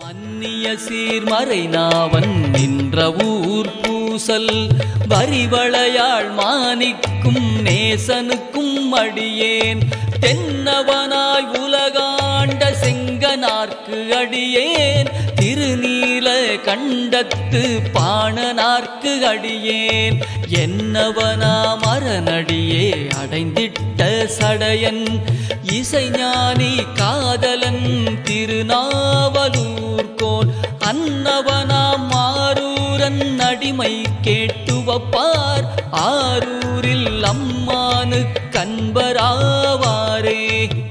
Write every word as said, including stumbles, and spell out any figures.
அந்நிய சீர்மறை நாவன் நின்ற ஊர் பூசல் வரிவளையாள் மாணிக்கும் நேசனுக்கும் அடியேன் தென்னவனாய் உலகாண்ட செங்கனார்க்கு அடியேன் திருநீல கண்டத்து பாணனார்க்கு அடியேன் என்னவனா மரநடியே அடைந்திட்ட சடையன் இசைஞானி காதலன் திருநாவலூர்கோன் அன்னவனாம் மாரூரன் அடிமை கேட்டுவப்பார் ஆரூரில் அம்மானு கண்பராவாரே.